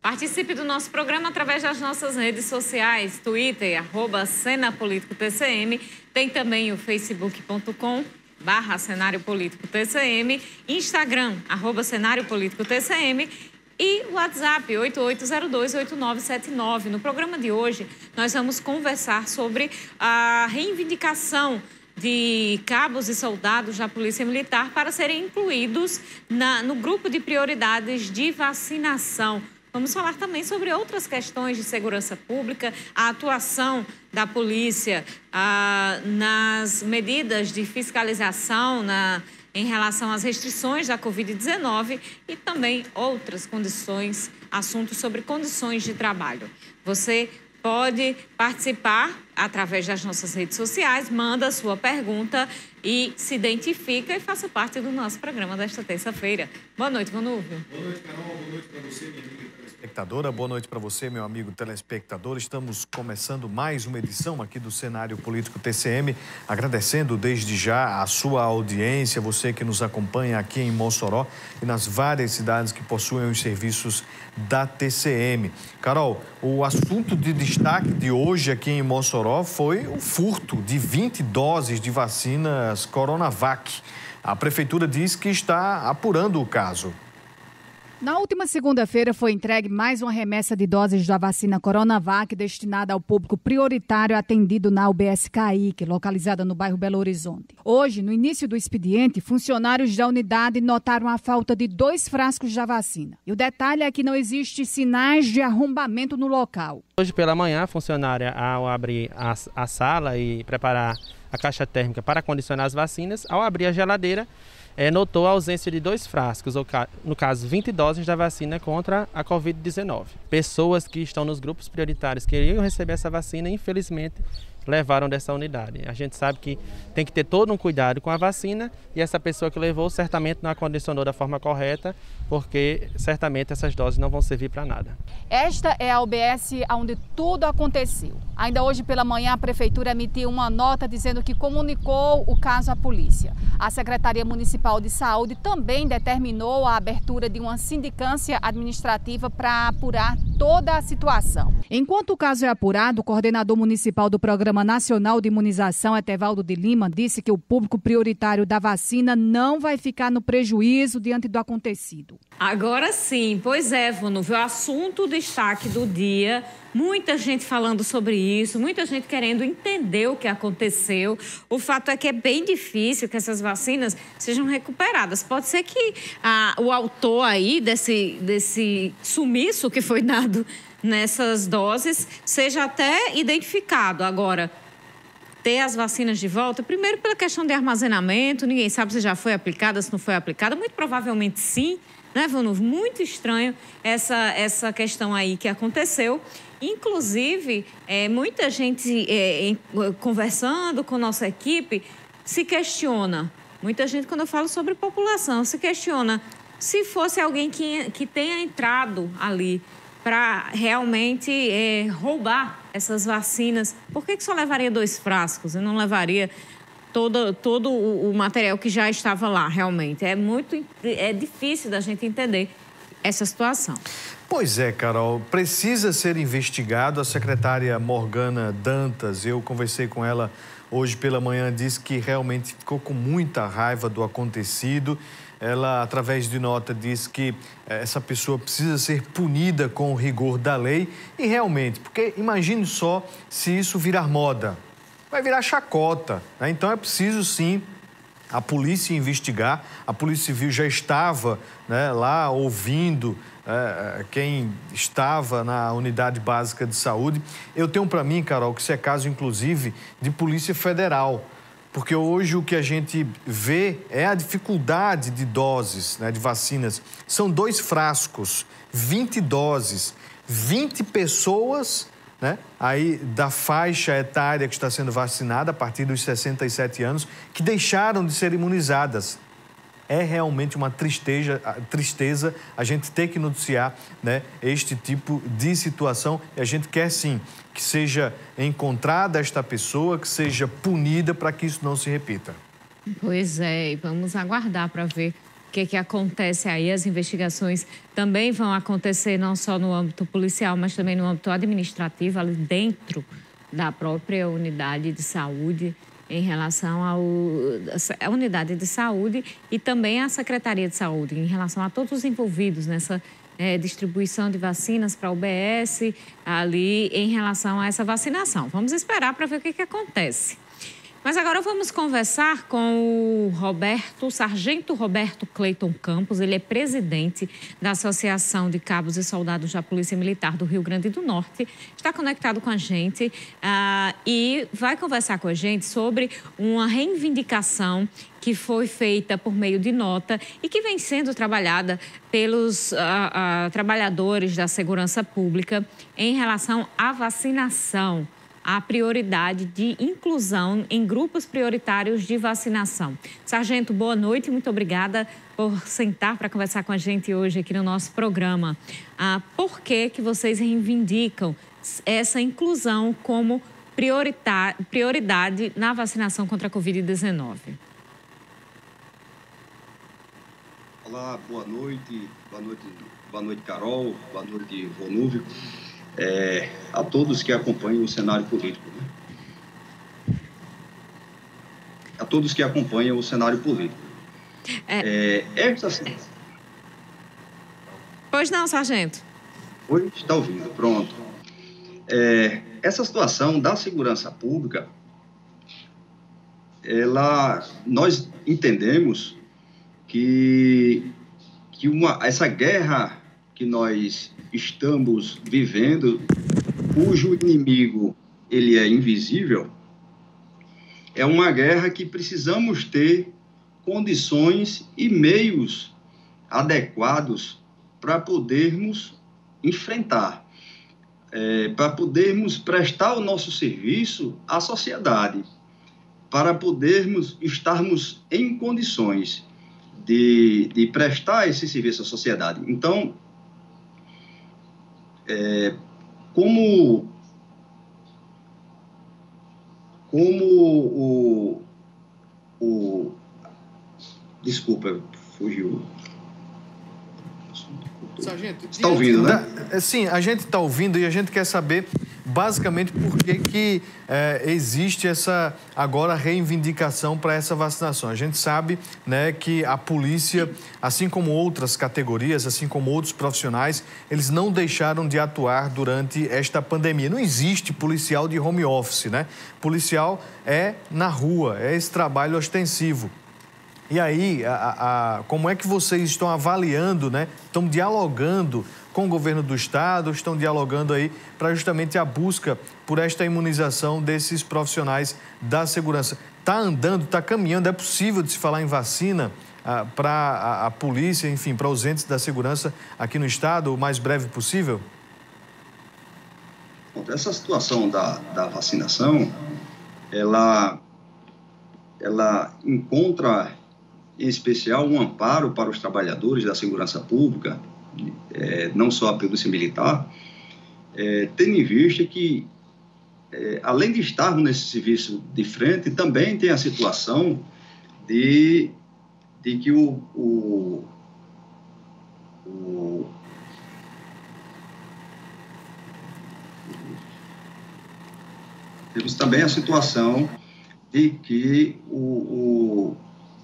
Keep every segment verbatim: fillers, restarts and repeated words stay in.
Participe do nosso programa através das nossas redes sociais, Twitter, arroba Cena Político T C M, tem também o facebook ponto com barra Cenário Político T C M, Instagram, arroba Cenário Político T C M e o WhatsApp oito oito zero dois oito nove sete nove. No programa de hoje, nós vamos conversar sobre a reivindicação de cabos e soldados da Polícia Militar para serem incluídos na, no grupo de prioridades de vacinação. Vamos falar também sobre outras questões de segurança pública, a atuação da polícia ah, nas medidas de fiscalização na, em relação às restrições da covid dezenove e também outras condições, assuntos sobre condições de trabalho. Você pode participar através das nossas redes sociais, manda a sua pergunta e se identifica e faça parte do nosso programa desta terça-feira. Boa noite, Vanúvio. Boa noite, Carol. Boa noite para você, minha amiga telespectadora. Boa noite para você, meu amigo telespectador. Estamos começando mais uma edição aqui do Cenário Político T C M, agradecendo desde já a sua audiência, você que nos acompanha aqui em Mossoró e nas várias cidades que possuem os serviços da T C M. Carol, o assunto de destaque de hoje aqui em Mossoró foi o furto de vinte doses de vacinas Coronavac. A Prefeitura diz que está apurando o caso. Na última segunda-feira foi entregue mais uma remessa de doses da vacina Coronavac destinada ao público prioritário atendido na U B S Caique, localizada no bairro Belo Horizonte. Hoje, no início do expediente, funcionários da unidade notaram a falta de dois frascos da vacina. E o detalhe é que não existe sinais de arrombamento no local. Hoje pela manhã, a funcionária, ao abrir a, a sala e preparar a caixa térmica para condicionar as vacinas, ao abrir a geladeira, É, notou a ausência de dois frascos, ou no caso vinte doses da vacina contra a covid dezenove. Pessoas que estão nos grupos prioritários que iriam receber essa vacina, infelizmente, levaram dessa unidade. A gente sabe que tem que ter todo um cuidado com a vacina e essa pessoa que levou certamente não a condicionou da forma correta, porque certamente essas doses não vão servir para nada. Esta é a U B S onde tudo aconteceu. Ainda hoje pela manhã a Prefeitura emitiu uma nota dizendo que comunicou o caso à polícia. A Secretaria Municipal de Saúde também determinou a abertura de uma sindicância administrativa para apurar toda a situação. Enquanto o caso é apurado, o coordenador municipal do Programa Nacional de Imunização, Etevaldo de Lima, disse que o público prioritário da vacina não vai ficar no prejuízo diante do acontecido. Agora sim, pois é, Vanúvio, o assunto destaque do dia, muita gente falando sobre isso, muita gente querendo entender o que aconteceu. O fato é que é bem difícil que essas vacinas sejam recuperadas. Pode ser que ah, o autor aí desse, desse sumiço que foi dado nessas doses seja até identificado. Agora, ter as vacinas de volta, primeiro pela questão de armazenamento, ninguém sabe se já foi aplicada, se não foi aplicada, muito provavelmente sim, né, Vanúvio? Muito estranho essa, essa questão aí que aconteceu. Inclusive, é, muita gente é, em, conversando com nossa equipe se questiona, muita gente, quando eu falo sobre população, se questiona se fosse alguém que, que tenha entrado ali para realmente é, roubar essas vacinas, por que, que só levaria dois frascos e não levaria todo, todo o, o material que já estava lá, realmente? É muito é difícil da gente entender essa situação. Pois é, Carol, precisa ser investigado. A secretária Morgana Dantas, eu conversei com ela hoje pela manhã, disse que realmente ficou com muita raiva do acontecido. Ela, através de nota, disse que essa pessoa precisa ser punida com o rigor da lei. E realmente, porque imagine só se isso virar moda, vai virar chacota, né? Então é preciso sim a polícia investigar. A Polícia Civil já estava, né, lá ouvindo é, quem estava na unidade básica de saúde. Eu tenho para mim, Carol, que isso é caso, inclusive, de Polícia Federal. Porque hoje o que a gente vê é a dificuldade de doses, né, de vacinas. São dois frascos, vinte doses, vinte pessoas, né, aí da faixa etária que está sendo vacinada a partir dos sessenta e sete anos, que deixaram de ser imunizadas. É realmente uma tristeza, tristeza a gente ter que noticiar, né, este tipo de situação. E a gente quer, sim, que seja encontrada esta pessoa, que seja punida para que isso não se repita. Pois é, e vamos aguardar para ver que, que acontece aí. As investigações também vão acontecer não só no âmbito policial, mas também no âmbito administrativo, ali dentro da própria unidade de saúde, em relação ao, à unidade de saúde e também à Secretaria de Saúde, em relação a todos os envolvidos nessa é, distribuição de vacinas para a U B S, ali em relação a essa vacinação. Vamos esperar para ver o que, que acontece. Mas agora vamos conversar com o Roberto, Sargento Roberto Cleiton Campos. Ele é presidente da Associação de Cabos e Soldados da Polícia Militar do Rio Grande do Norte. Está conectado com a gente uh, e vai conversar com a gente sobre uma reivindicação que foi feita por meio de nota e que vem sendo trabalhada pelos uh, uh, trabalhadores da segurança pública em relação à vacinação, a prioridade de inclusão em grupos prioritários de vacinação. Sargento, boa noite, muito obrigada por sentar para conversar com a gente hoje aqui no nosso programa. Ah, por que que vocês reivindicam essa inclusão como prioridade na vacinação contra a covid dezenove? Olá, boa noite, boa noite, boa noite, Carol, boa noite, Vonúvio. É, a todos que acompanham o cenário político. Né? A todos que acompanham o cenário político. É... É, esta... Pois não, sargento. Oi, está ouvindo, pronto. É, essa situação da segurança pública, ela, nós entendemos que, que uma, essa guerra que nós estamos vivendo, cujo inimigo ele é invisível, é uma guerra que precisamos ter condições e meios adequados para podermos enfrentar, é, para podermos prestar o nosso serviço à sociedade, para podermos estarmos em condições de, de prestar esse serviço à sociedade. Então, É, como, como o, o... Desculpa, fugiu. Sargento, está ouvindo, né? Da, sim, a gente está ouvindo e a gente quer saber basicamente por que, que é, existe essa agora reivindicação para essa vacinação. A gente sabe, né, que a polícia, assim como outras categorias, assim como outros profissionais, eles não deixaram de atuar durante esta pandemia. Não existe policial de home office, né? Policial é na rua, é esse trabalho ostensivo. E aí, a, a, como é que vocês estão avaliando, né? Estão dialogando com o governo do estado, estão dialogando aí para justamente a busca por esta imunização desses profissionais da segurança. Está andando, está caminhando, é possível de se falar em vacina ah, para a, a polícia, enfim, para os entes da segurança aqui no estado o mais breve possível? Essa situação da, da vacinação, ela, ela encontra em especial um amparo para os trabalhadores da segurança pública, é, não só a polícia militar, é, tendo em vista que, é, além de estarmos nesse serviço de frente, também tem a situação de, de que o, o, o temos também a situação de que o, o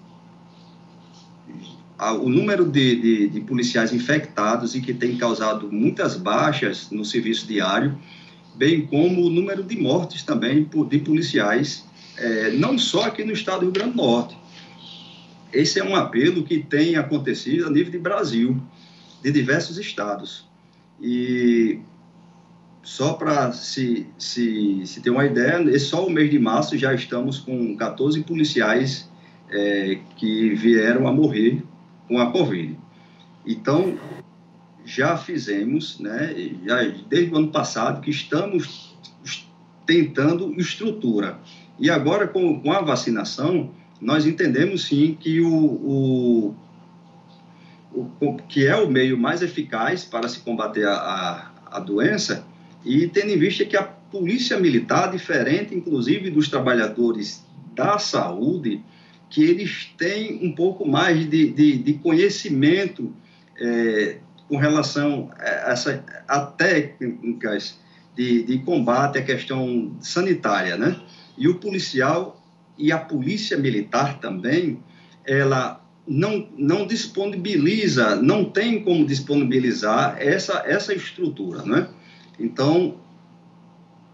o número de, de, de policiais infectados e que tem causado muitas baixas no serviço diário, bem como o número de mortes também de policiais, é, não só aqui no estado do Rio Grande do Norte. Esse é um apelo que tem acontecido a nível de Brasil, de diversos estados. E só para se, se, se ter uma ideia, só o mês de março já estamos com quatorze policiais é, que vieram a morrer com a Covid. Então, já fizemos, né, já, desde o ano passado, que estamos tentando estrutura. E agora, com, com a vacinação, nós entendemos, sim, que, o, o, o, que é o meio mais eficaz para se combater a, a, a doença, e tendo em vista que a polícia militar, diferente, inclusive, dos trabalhadores da saúde, que eles têm um pouco mais de, de, de conhecimento é, com relação a, essa, a técnicas de, de combate à questão sanitária, né? E o policial e a polícia militar também, ela não, não disponibiliza, não tem como disponibilizar essa, essa estrutura, né? Então...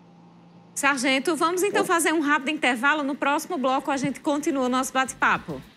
Sargento, vamos então fazer um rápido intervalo. No próximo bloco a gente continua o nosso bate-papo.